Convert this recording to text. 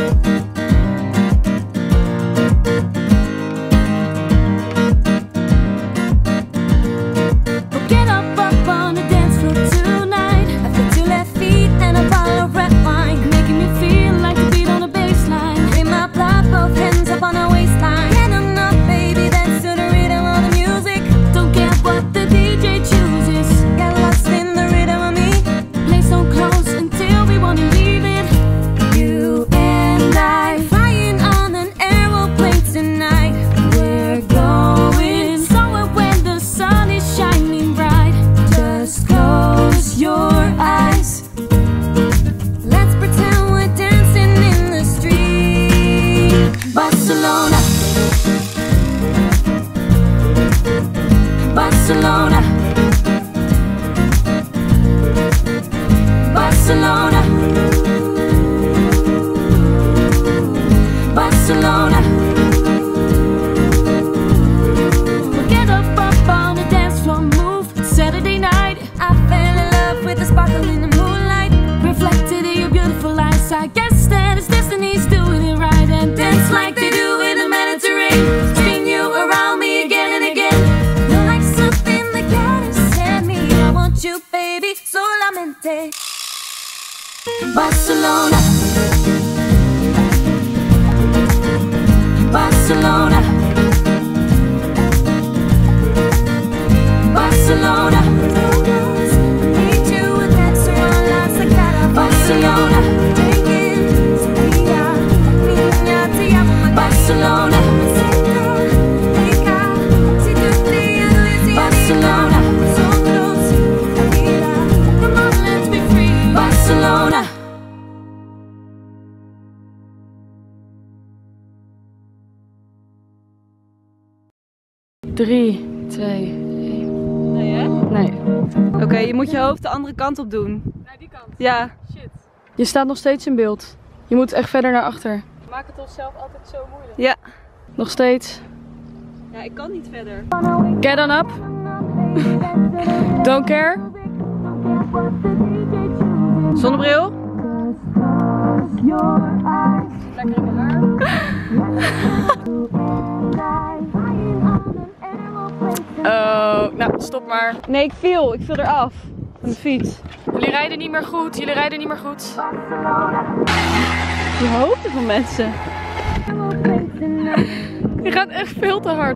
Barcelona, Barcelona, Barcelona. We'll get up on the dance floor, move. Saturday night, I fell in love with the sparkle in the moonlight, reflected in your beautiful eyes. I guess that it's destiny's doing it right, and dance like they do in the Mediterranean. Spin you around me again and again. You're like something that God has sent me. I want you, baby, solamente. Barcelona, Barcelona, Barcelona. Need you and that's around lives like that. Barcelona, Barcelona, Barcelona. Come on, let's be free. Barcelona. Drie, 2, 1. Nee, hè? Nee. Oké, je moet je hoofd de andere kant op doen. Naar die kant? Ja. Shit. Je staat nog steeds in beeld. Je moet echt verder naar achter. We maken het onszelf altijd zo moeilijk. Ja. Nog steeds. Ja, ik kan niet verder. Get on up. Don't care. Zonnebril? Lekker in mijn haar. Oh, nou stop maar. Nee, ik viel eraf. Van de fiets. Jullie rijden niet meer goed, jullie rijden niet meer goed. Je hoofden van mensen. Je gaat echt veel te hard.